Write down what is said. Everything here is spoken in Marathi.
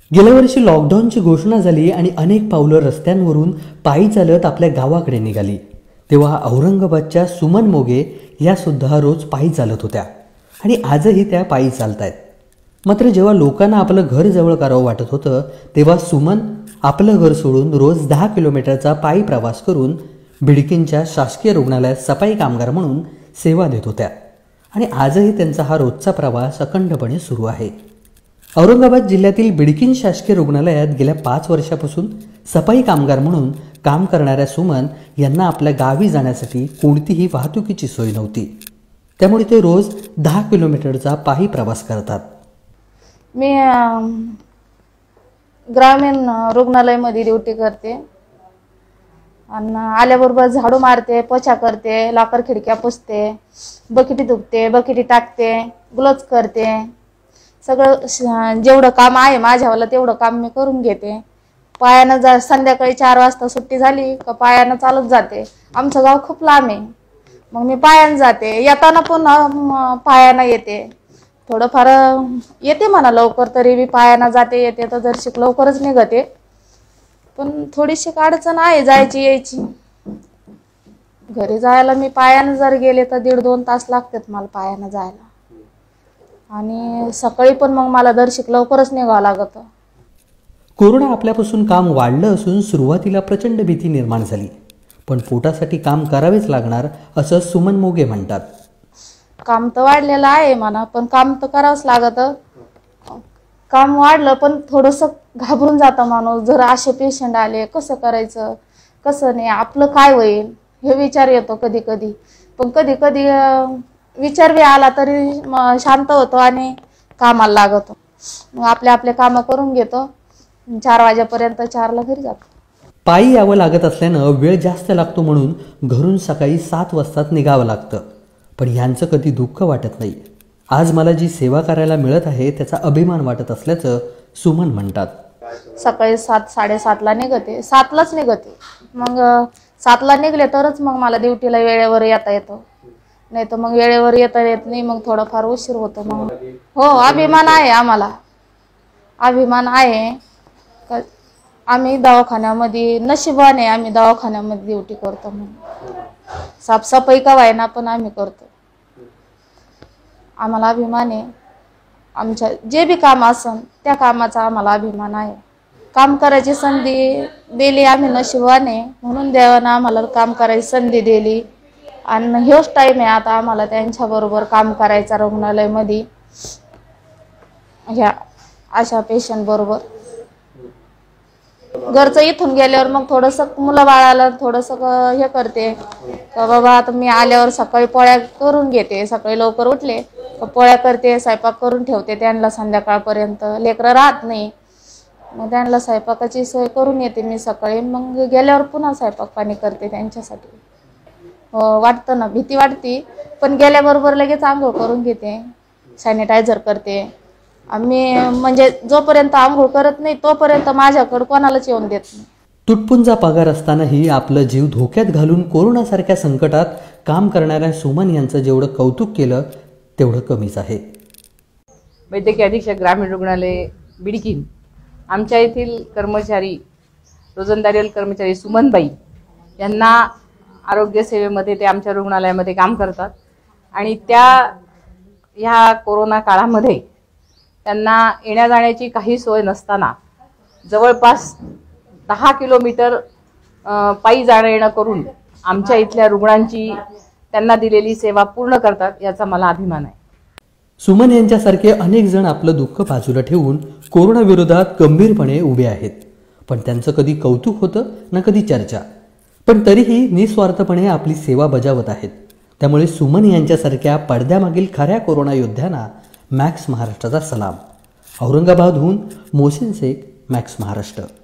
गेल्या वर्षी लॉकडाऊनची घोषणा झाली आणि अनेक पावलं रस्त्यांवरून पायी चालत आपल्या गावाकडे निघाली, तेव्हा औरंगाबादच्या सुमन मोगे या सुद्धा रोज पायी चालत होत्या आणि आजही त्या पायी चालतायत। मात्र जेव्हा लोकांना आपलं घर जवळ करावं वाटत होतं, तेव्हा सुमन आपलं घर सोडून रोज 10 किलोमीटरचा पायी प्रवास करून बिडकीनच्या शासकीय रुग्णालयात सफाई कामगार म्हणून सेवा देत होत्या आणि आजही त्यांचा हा रोजचा प्रवास अखंडपणे सुरू आहे। औरंगाबाद जिल्ह्यातील बिडकीन शासकीय रुग्णालयात गेल्या 5 वर्षापासून सफाई कामगार म्हणून काम करणाऱ्या सुमन यांना आपल्या गावी जाण्यासाठी कोणतीही वाहतुकीची सोय नव्हती, त्यामुळे ते रोज 10 किलोमीटरचा पायी प्रवास करतात। मी ग्रामीण रुग्णालयामध्ये ड्युटी करते आणि आल्याबरोबर झाडू मारते, पोछा करते, लाकर खिडक्या पुसते, बकेटी धुते, बकेटी टाकते, ग्लोव्ज करते। सगळं जेवढं काम आहे माझ्यावाला तेवढं काम मी करून घेते। पायानं संध्याकाळी 4 वाजता सुट्टी झाली का पायानं चालत जाते। आमचं गाव खूप लांब आहे, मग मी पायानं जाते, येताना पण पायानं येते। थोडंफार येते म्हणा लवकर, तरी मी पायानं जाते येते, तर जर लवकरच निघते, पण थोडीशी अडचण आहे जायची यायची। घरी जायला मी पायानं जर गेले तर 1.5-2 तास लागतात मला पायानं जायला, आणि सकाळी पण मग मला दर्शिक लवकरच निघावं लागतं। कोरोना आपल्यापासून काम वाढलं असून सुरुवातीला प्रचंड भीती निर्माण झाली, पण पोटासाठी काम करावेच लागणार असं सुमन मोगे म्हणतात। काम तर वाढलेलं आहे म्हणा, पण काम तर करावंच लागतं। काम वाढलं पण थोडंसं घाबरून जातं माणूस, जर असे पेशंट आले कसं करायचं कसं नाही, आपलं काय होईल हे विचार येतो कधी कधी। पण कधी कधी विचार बी आला तरी शांत होतो आणि कामाला लागतो। मग आपले कामं करून घेतो, 4 वाजेपर्यंत 4ला घरी जातो। पायी यावं लागत असल्यानं वेळ जास्त लागतो, म्हणून घरून सकाळी 7 वाजता निघावं लागतं, पण यांचं कधी दुःख वाटत नाही। आज मला जी सेवा करायला मिळत आहे त्याचा अभिमान वाटत असल्याचं सुमन म्हणतात। सकाळी 7-7:30ला निघते, 7लाच निघते, मग 7ला निघले तरच मग मला ड्युटीला वेळेवर येता येतं, नाही तर मग वेळेवर येता येत नाही, मग थोडाफार उशीर होतो। मग हो, अभिमान आहे आम्हाला, अभिमान आहे। आम्ही दवाखान्यामध्ये नशिबाने आम्ही दवाखान्यामध्ये ड्युटी करतो, म्हणून साफसफाई का व्हायना पण आम्ही करतो। आम्हाला अभिमान आहे, आमच्या जे बी काम असन त्या कामाचा आम्हाला अभिमान आहे। काम करायची संधी दिली आम्ही नशिबाने, म्हणून देवानं आम्हाला काम करायची संधी दिली, आणि हेच टाईम आहे आता आम्हाला त्यांच्याबरोबर काम करायचा रुग्णालयामध्ये ह्या अशा पेशंट बरोबर। घरचं इथून गेल्यावर मग थोडंसं मुलं बाळाला थोडंसं हे करते का बाबा, आता मी आल्यावर सकाळी पोळ्या करून घेते, सकाळी लवकर उठले पोळ्या करते, स्वयंपाक करून ठेवते त्यांना संध्याकाळपर्यंत, लेकरं राहत नाही, मग त्यांना स्वयंपाकाची सोय करून येते मी सकाळी, मग गेल्यावर पुन्हा स्वयंपाक पाणी करते त्यांच्यासाठी। वाटतं ना, भीती वाटते, पण गेल्याबरोबर लगेच आंघोळ करून घेते, सॅनिटायझर करते। आम्ही म्हणजे जोपर्यंत आंघोळ करत नाही तोपर्यंत माझ्याकडे कोणालाच येऊन देत नाही। तुटपुंजा पगार असतानाही आपलं जीव धोक्यात घालून कोरोनासारख्या संकटात काम करणाऱ्या सुमन यांचं जेवढं कौतुक केलं तेवढं कमीच आहे। वैद्यकीय अधीक्षक ग्रामीण रुग्णालय बिडकीन, आमच्या येथील कर्मचारी, रोजंदारीवर कर्मचारी सुमनबाई यांना आरोग्य सेवेमध्ये ते आमच्या रुग्णालयामध्ये काम करतात, आणि ह्या कोरोना काळामध्ये त्यांना येण्या जाण्याची काही सोय नसताना जवळपास 10 किलोमीटर पायी जाणं येणं करून आमच्या इथल्या रुग्णांची त्यांना दिलेली सेवा पूर्ण करतात, याचा मला अभिमान आहे। सुमन यांच्यासारखे अनेक जण आपलं दुःख बाजूला ठेवून कोरोना विरोधात गंभीरपणे उभे आहेत, पण त्यांचं कधी कौतुक होतं ना कधी चर्चा, पण तरीही निस्वार्थपणे आपली सेवा बजावत आहेत। त्यामुळे सुमन यांच्यासारख्या पडद्यामागील खऱ्या कोरोना योद्ध्यांना मॅक्स महाराष्ट्राचा सलाम। औरंगाबादहून मोहसिन शेख, मॅक्स महाराष्ट्र।